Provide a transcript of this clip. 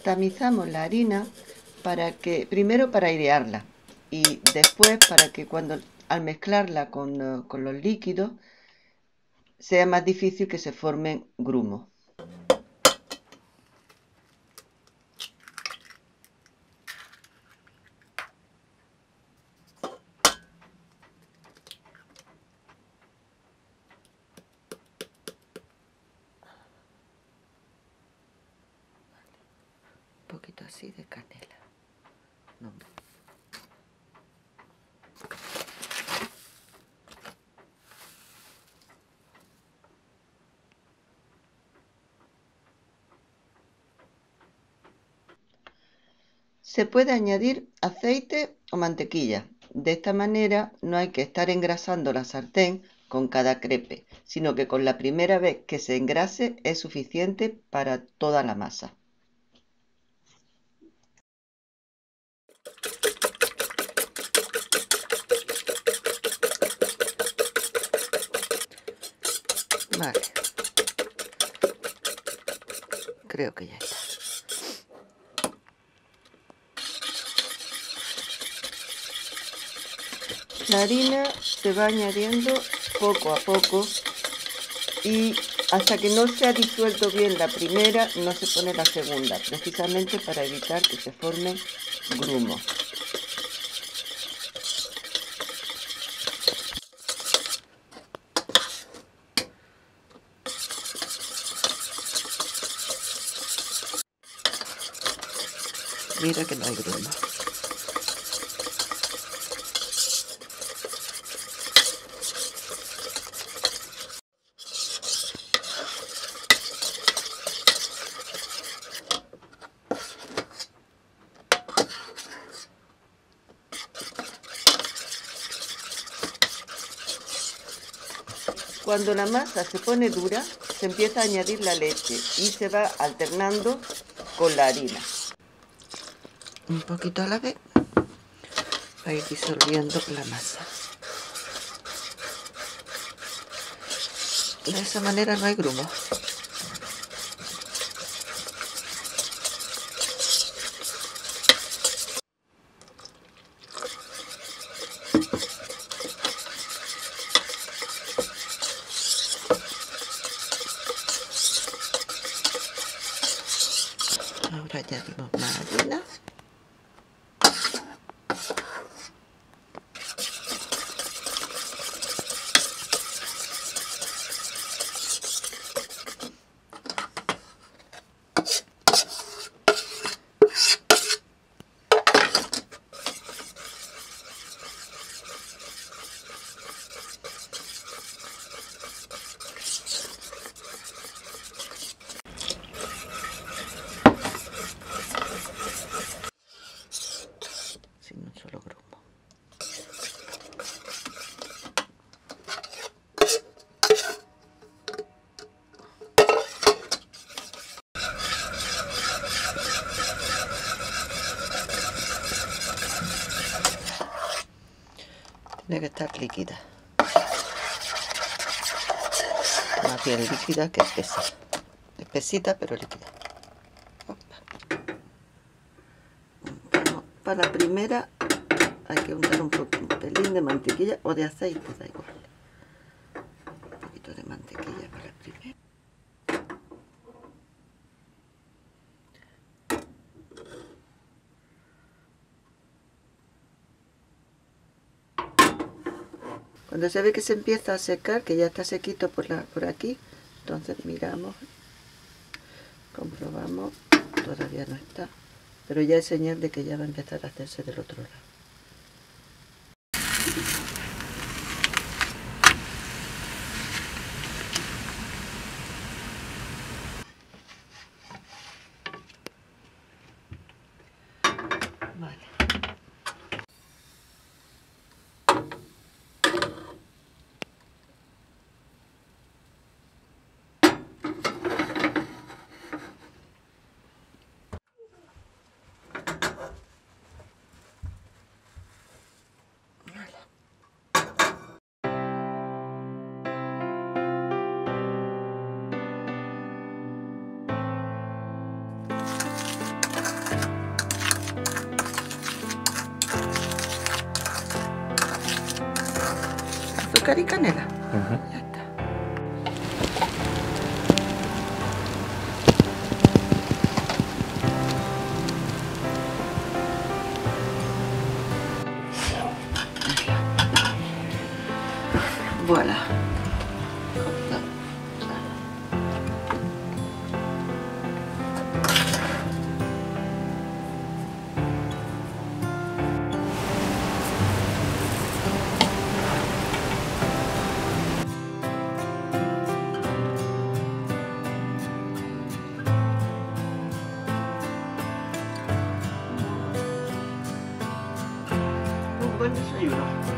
tamizamos la harina primero para airearla y después para que al mezclarla con los líquidos sea más difícil que se formen grumos. Un poquito así de canela. No. Se puede añadir aceite o mantequilla. De esta manera no hay que estar engrasando la sartén con cada crepe, sino que con la primera vez que se engrase es suficiente para toda la masa. Vale. Creo que ya está. La harina se va añadiendo poco a poco y hasta que no se ha disuelto bien la primera no se pone la segunda, precisamente para evitar que se formen grumos. Mira que no hay grumos. Cuando la masa se pone dura, se empieza a añadir la leche y se va alternando con la harina. Un poquito a la vez, va a ir disolviendo la masa. De esa manera no hay grumos. Ahora añadimos más harina. Sin un solo grumo. Tiene que estar líquida. Más bien líquida que espesa. Espesita pero líquida. Para la primera hay que untar un pelín de mantequilla o de aceite, da igual. Un poquito de mantequilla para la primera. Cuando se ve que se empieza a secar, que ya está sequito por aquí, entonces miramos, comprobamos, todavía no está, pero ya es señal de que ya va a empezar a hacerse del otro lado. Vale. azúcar y canela. Ya está. Voilà. Un buen desayuno.